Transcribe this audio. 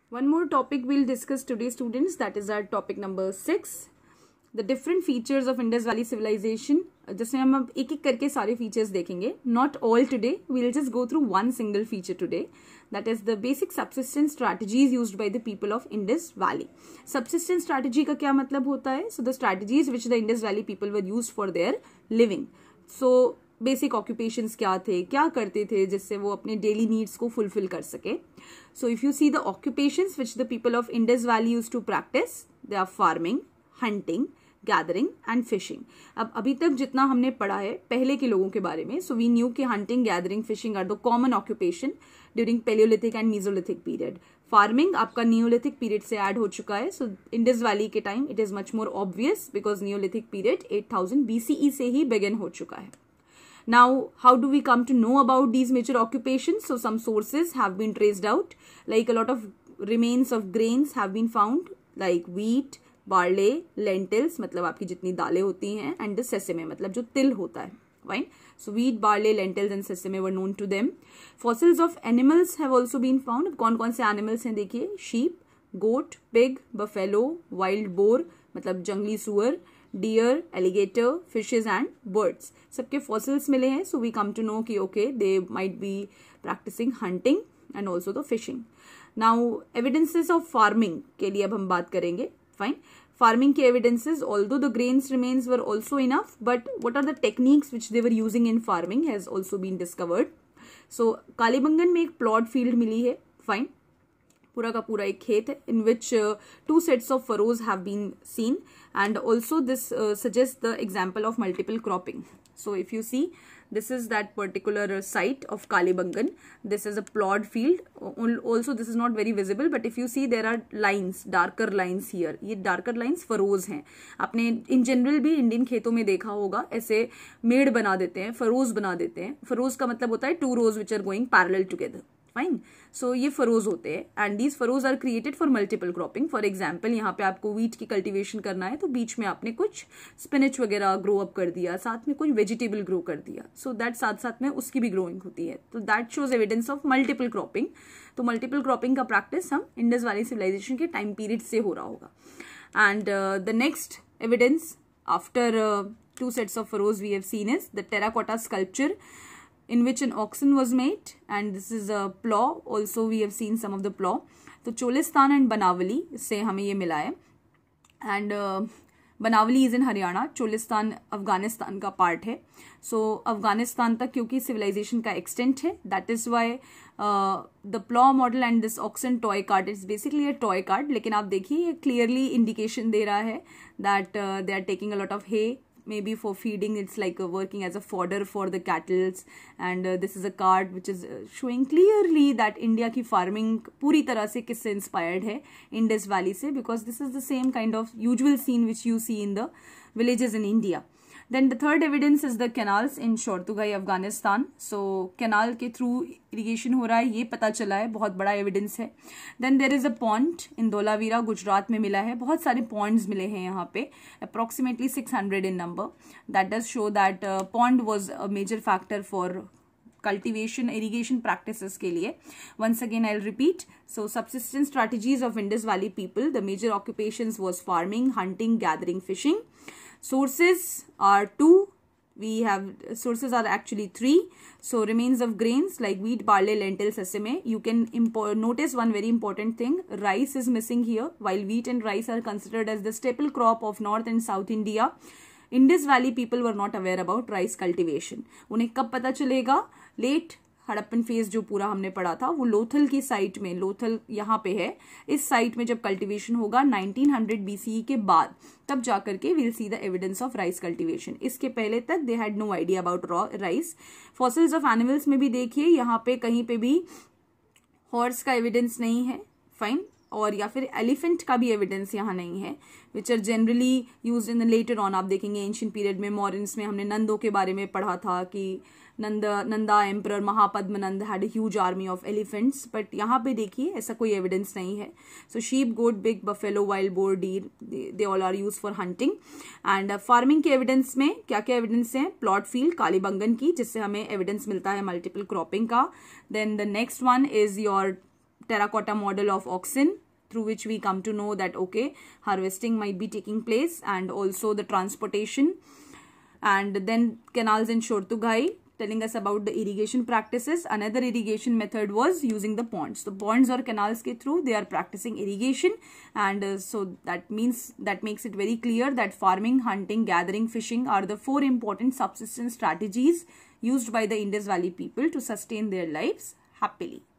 One more topic we'll discuss today, students, that is our topic number 6, the different features of Indus Valley civilization. जिसमें हम अब एक एक करके सारे features देखेंगे. Not all today, we'll just go through one single feature today, that is the basic subsistence strategies used by the people of Indus Valley. Subsistence strategy का क्या मतलब होता है? So the strategies which the Indus Valley people were used for their living. So basic occupations क्या थे, क्या करते थे जिससे वो अपने डेली नीड्स को फुलफिल कर सके. So if you see the occupations which the people of Indus valley used to practise, they are farming, hunting, gathering and fishing. अब अभी तक जितना हमने पढ़ा है पहले के लोगों के बारे में, सो वी न्यू कि hunting, gathering, fishing are the common occupation during palaeolithic and mesolithic period. Farming आपका नियोलिथिक पीरियड से ऐड हो चुका है. सो इंडस वैली के time it is much more obvious because neolithic period 8000 BCE से ही begin हो चुका है. Now, how do we come to know about these major occupations? So, some sources have been traced out, like a lot of remains of grains have been found, like wheat, barley, lentils, मतलब आपकी जितनी दालें होती हैं, and the sesame, मतलब जो तिल होता है, fine? So, wheat, barley, lentils and sesame were known to them. Fossils of animals have also been found. कौन कौन से animals हैं देखिए, sheep, goat, pig, buffalo, wild boar, मतलब जंगली सुअर, deer, alligator, fishes and birds, सबके फॉसिल्स मिले हैं. So we come to know कि okay they might be practising hunting and also the fishing. Now evidences of farming के लिए अब हम बात करेंगे. फाइन, फार्मिंग के evidences, although the grains remains were also enough, but what are the techniques which they were using in farming has also been discovered. So Kalibangan में एक plot field मिली है. फाइन, पूरा का पूरा एक खेत है in which 2 sets of furrows have been seen, and also this suggests the example of multiple cropping. So if you see, this is that particular site of Kalibangan. This is a plowed field. Also this is not very visible, but if you see there are lines, darker lines here. ये darker lines furrows हैं. आपने in general भी Indian खेतों में देखा होगा, ऐसे मेड़ बना देते हैं, furrows बना देते हैं. furrows का मतलब होता है 2 rows which are going parallel together. Fine, so ये फरोज होते हैं and these furrows are created for multiple cropping. For example यहाँ पे आपको वीट की कल्टीवेशन करना है तो बीच में आपने कुछ स्पिनच वगैरह ग्रो अप कर दिया, साथ में कुछ वेजिटेबल ग्रो कर दिया, सो दैट साथ साथ में उसकी भी ग्रोइंग होती है. तो that shows evidence of multiple cropping. तो मल्टीपल क्रॉपिंग का प्रैक्टिस हम इंडस वैली सिविलाइजेशन के टाइम पीरियड से हो रहा होगा. And the next evidence after 2 sets of furrows we have seen is the terracotta sculpture in which an oxen was made, and this is a plough. Also we have seen some of the plough. तो Cholistan and बनावली से हमें ये मिला है. And Banawali is in Haryana, Cholistan Afghanistan का part है. सो अफगानिस्तान तक क्योंकि सिविलाइजेशन का एक्सटेंट है, that is why the plough model and this oxen toy cart is basically a toy cart. लेकिन आप देखिए क्लियरली इंडिकेशन दे रहा है that they are taking a lot of hay, maybe for feeding. It's like working as a fodder for the cattle, and this is a card which is showing clearly that India की farming पूरी तरह से किससे inspired है, Indus Valley से, because this is the same kind of usual scene which you see in the villages in India. Then the third evidence is the canals in Shortugai, Afghanistan. So canal के through irrigation हो रहा है, ये पता चला है, बहुत बड़ा evidence है. Then there is a pond in Dholavira, Gujarat में मिला है. बहुत सारे ponds मिले हैं यहाँ पे, approximately 600 in number. That does show that pond was a major factor for cultivation, irrigation practices के लिए. Once again I'll repeat. So subsistence strategies of Indus Valley people, the major occupations was farming, hunting, gathering, fishing. Sources are 2. Sources are actually 3. So remains of grains like wheat, barley, lentil, sesame. You can notice one very important thing. Rice is missing here. While wheat and rice are considered as the staple crop of North and South India, Indus Valley people were not aware about rice cultivation. उन्हें कब पता चलेगा? Late Harappan phase जो पूरा हमने पढ़ा था, वो लोथल की साइट में, लोथल यहाँ पे है, इस साइट में जब कल्टीवेशन होगा 1900 BCE के बाद, तब जाकर के will see the evidence of rice cultivation. इसके पहले तक they had no idea about rice. Fossils of animals में भी देखिए यहाँ पे कहीं पे भी हॉर्स का एविडेंस नहीं है. फाइन, और या फिर एलिफेंट का भी एविडेंस यहाँ नहीं है, which are generally use in the later on. आप देखेंगे एंशियंट पीरियड में, मॉरियंस में हमने नंदों के बारे में पढ़ा था कि Nanda emperor Mahapadmananda had a huge army of elephants, but यहाँ पे देखिए ऐसा कोई एविडेंस नहीं है. So sheep, goat, pig, buffalo, wild boar, deer, they all are use for hunting. And farming के एविडेंस में क्या क्या एविडेंस है? प्लॉट फील्ड कालीबंगन की, जिससे हमें एविडेंस मिलता है मल्टीपल क्रॉपिंग का. Then the next one is your terracotta model of oxen, through which we come to know that okay, harvesting might be taking place, and also the transportation. And then canals in Shortughai, telling us about the irrigation practices. Another irrigation method was using the ponds. So ponds or canals ke through they are practicing irrigation, and so that makes it very clear that farming, hunting, gathering, fishing are the 4 important subsistence strategies used by the Indus Valley people to sustain their lives happily.